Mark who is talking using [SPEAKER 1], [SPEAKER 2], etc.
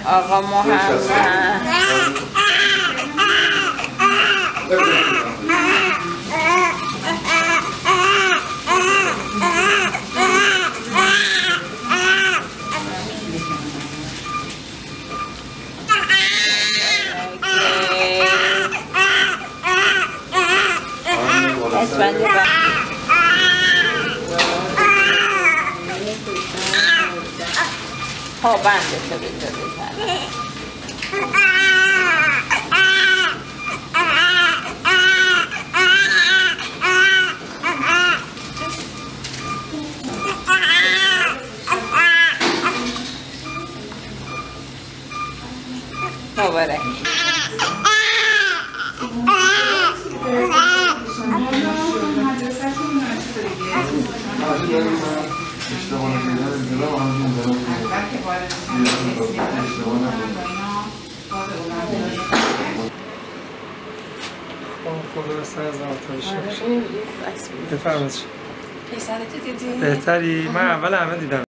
[SPEAKER 1] آقا محمد ها بنده شده بزنه مبارک
[SPEAKER 2] خدا بستن از نماتاش بفرمایید. پسرتو دیدی؟ بهتری؟ من اول همه دیدم.